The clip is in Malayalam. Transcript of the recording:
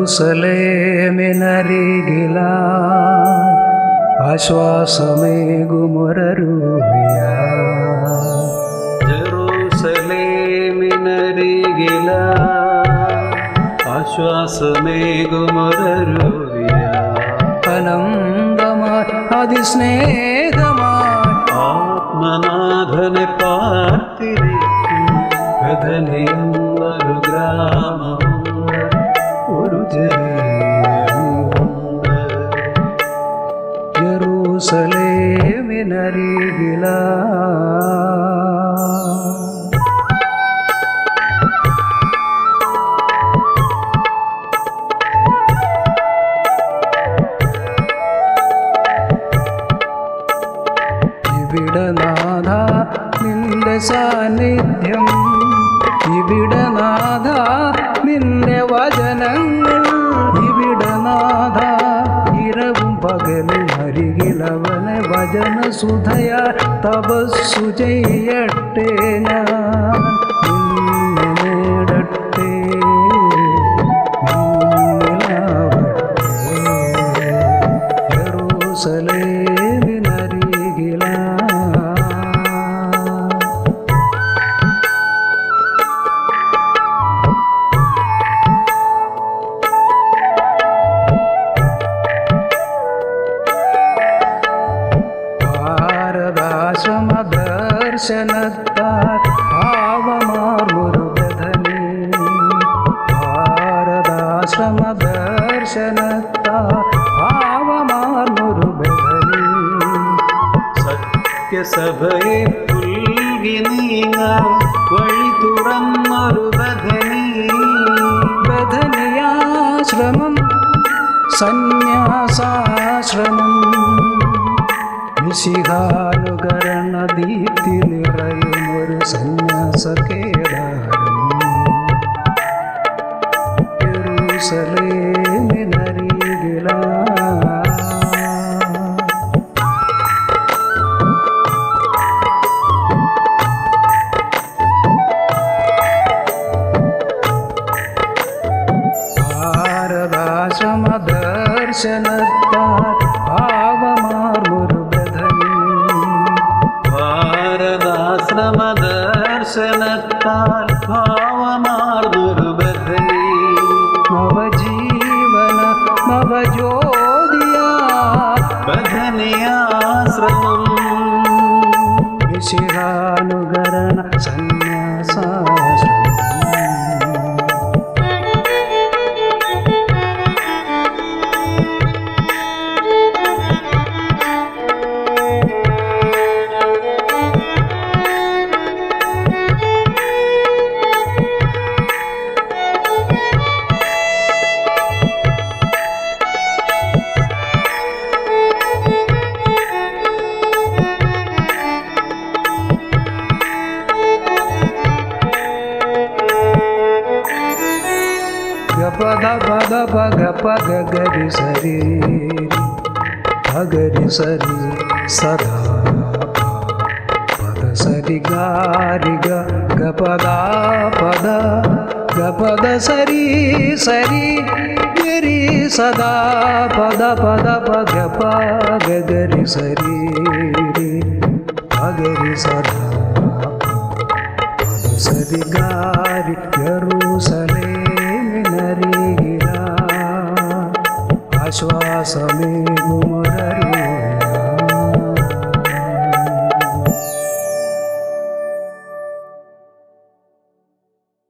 യെരൂശലേമിനരികിലായി ആശ്വാസമേകുമൊരരുവിയായി ജെറൂസലേമിനരികിലായി ആശ്വാസമേകുമൊരരുവിയായി അനന്തമായി അതിസ്നേഹമായി ആത്മനാഥനെ പാർത്തിരിക്കും കഥനയെന്നൊരു ഗ്രാമമുണ്ട്, ഒരു ജനമുണ്ട്. യെരൂശലേമിനരികിലായി ഇവിടനാഥ നിന്റെ സാന്നിധ്യം, ഇവിടനാഥ നിന്റെ വചനങ്ങൾ, ഇവിടനാഥ ഇരവും പകലും അരികിലവനെ വചനസുധയ തപസ്സു ചെയ്യട്ടെ ഞാൻ നിന്നെ നേടട്ടെ നിന്നിലാവട്ടെ യെരൂശലേമിനരികിലായി ഭാരതാശ്രമദർശനത്താൽ ഭാവമാർന്നൊരു ബദനി, ഭാരതാശ്രമദർശനത്താൽ ഭാവമാർന്നൊരു ബദനി, സത്യസഭയെ പുൽകി നീങ്ങാൻ വഴി തുറന്നൊരു ബദനി, ബദനിയാശ്രമം സന്യാസാശ്രമം, മിശിഹാനുകരണ ദീപ്തി നിറയുമൊരു സന്യാസകേദാരം യെരൂശലേമിനരികിലായി ഭാരതാശ്രമദർശനത്താൽ ഭാവമാർന്നൊരു ബദനി, ഭാരതാശ്രമദർശനത്താൽ ഭാവമാർന്നൊരു ബദനി, നവജീവന നവജ്യോതിയാ ബദനിയാശ്രമം, മിശിഹാനുകരണ സന്യാസാശ്രമം. గపద పద పగ పగ గరి సరి అగరి సరి సదా పద సరి గారి గపద పద గపద సరి సరి గరి సదా పద పద పగ పగ గరి సరి అగరి సదా పద సరి గారి യെരൂശലേമിനരികിലായി ആശ്വാസമേകുമൊരരുവിയായി